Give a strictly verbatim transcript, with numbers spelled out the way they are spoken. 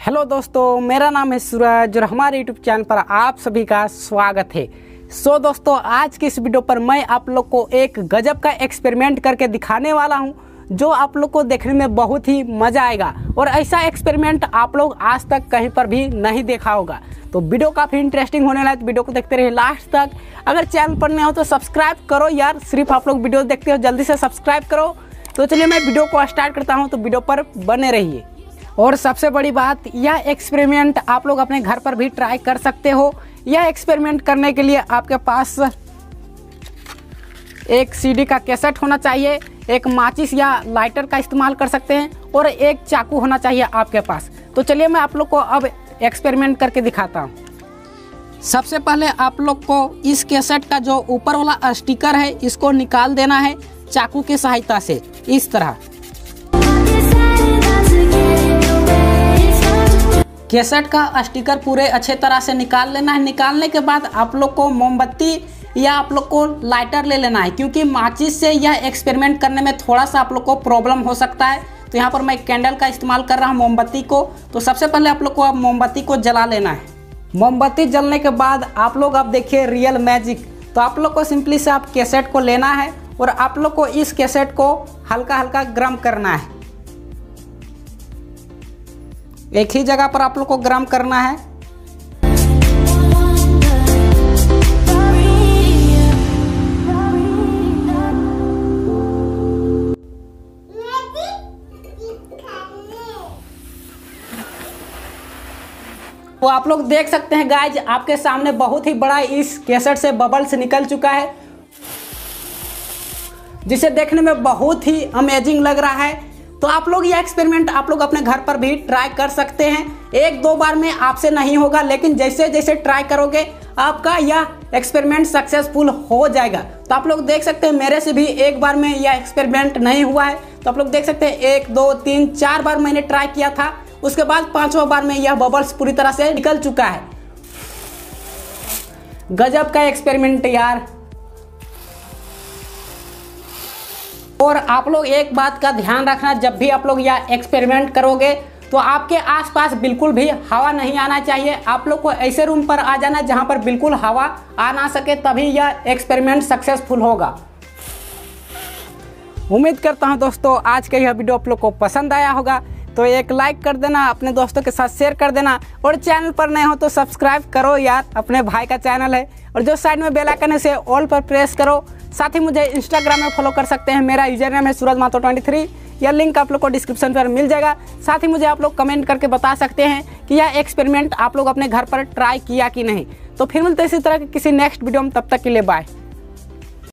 Hello दोस्तों, मेरा नाम है सूरज और हमारे यूट्यूब चैनल पर आप सभी का स्वागत है। सो दोस्तों, आज की इस वीडियो पर मैं आप लोग को एक गजब का एक्सपेरिमेंट करके दिखाने वाला हूं, जो आप लोग को देखने में बहुत ही मज़ा आएगा और ऐसा एक्सपेरिमेंट आप लोग आज तक कहीं पर भी नहीं देखा होगा। तो वीडियो काफ़ी इंटरेस्टिंग होने वाला है, तो वीडियो को देखते रहिए लास्ट तक। अगर चैनल पर नए हो तो सब्सक्राइब करो यार, सिर्फ आप लोग वीडियो देखते हो, जल्दी से सब्सक्राइब करो। तो चलिए मैं वीडियो को स्टार्ट करता हूँ, तो वीडियो पर बने रहिए। और सबसे बड़ी बात, यह एक्सपेरिमेंट आप लोग अपने घर पर भी ट्राई कर सकते हो। यह एक्सपेरिमेंट करने के लिए आपके पास एक सीडी का कैसेट होना चाहिए, एक माचिस या लाइटर का इस्तेमाल कर सकते हैं और एक चाकू होना चाहिए आपके पास। तो चलिए मैं आप लोग को अब एक्सपेरिमेंट करके दिखाता हूँ। सबसे पहले आप लोग को इस कैसेट का जो ऊपर वाला स्टिकर है, इसको निकाल देना है चाकू की सहायता से, इस तरह। कैसेट का स्टिकर पूरे अच्छे तरह से निकाल लेना है। निकालने के बाद आप लोग को मोमबत्ती या आप लोग को लाइटर ले लेना है, क्योंकि माचिस से यह एक्सपेरिमेंट करने में थोड़ा सा आप लोग को प्रॉब्लम हो सकता है। तो यहाँ पर मैं कैंडल का इस्तेमाल कर रहा हूँ, मोमबत्ती को। तो सबसे पहले आप लोग को अब मोमबत्ती को जला लेना है। मोमबत्ती जलने के बाद आप लोग अब देखिए रियल मैजिक। तो आप लोग को सिंपली से आप कैसेट को लेना है और आप लोग को इस कैसेट को हल्का हल्का गर्म करना है। एक ही जगह पर आप लोग को गर्म करना है। तो आप लोग देख सकते हैं गाइज, आपके सामने बहुत ही बड़ा इस कैसेट से बबल्स निकल चुका है, जिसे देखने में बहुत ही अमेजिंग लग रहा है। तो आप लोग ये एक्सपेरिमेंट आप लोग अपने घर पर भी ट्राई कर सकते हैं। एक दो बार में आपसे नहीं होगा, लेकिन जैसे जैसे ट्राई करोगे आपका यह एक्सपेरिमेंट सक्सेसफुल हो जाएगा। तो आप लोग देख सकते हैं मेरे से भी एक बार में यह एक्सपेरिमेंट नहीं हुआ है। तो आप लोग देख सकते हैं एक दो तीन चार बार मैंने ट्राई किया था, उसके बाद पांचवा बार में यह बबल्स पूरी तरह से निकल चुका है। गजब का एक्सपेरिमेंट यार। और आप लोग एक बात का ध्यान रखना, जब भी आप लोग यह एक्सपेरिमेंट करोगे तो आपके आसपास बिल्कुल भी हवा नहीं आना चाहिए। आप लोग को ऐसे रूम पर आ जाना जहां पर बिल्कुल हवा आ ना सके, तभी यह एक्सपेरिमेंट सक्सेसफुल होगा। उम्मीद करता हूं दोस्तों आज का यह वीडियो आप लोग को पसंद आया होगा। तो एक लाइक कर देना, अपने दोस्तों के साथ शेयर कर देना और चैनल पर नए हो तो सब्सक्राइब करो यार, अपने भाई का चैनल है। और जो साइड में बेल आइकन है से ऑल पर प्रेस करो। साथ ही मुझे इंस्टाग्राम में फॉलो कर सकते हैं, मेरा यूजर नेम है सूरज माथुर ट्वेंटी थ्री। यह लिंक आप लोग को डिस्क्रिप्शन पर मिल जाएगा। साथ ही मुझे आप लोग कमेंट करके बता सकते हैं कि यह एक्सपेरिमेंट आप लोग अपने घर पर ट्राई किया कि नहीं। तो फिर मिलते हैं इसी तरह के किसी नेक्स्ट वीडियो में, तब तक के लिए बाय।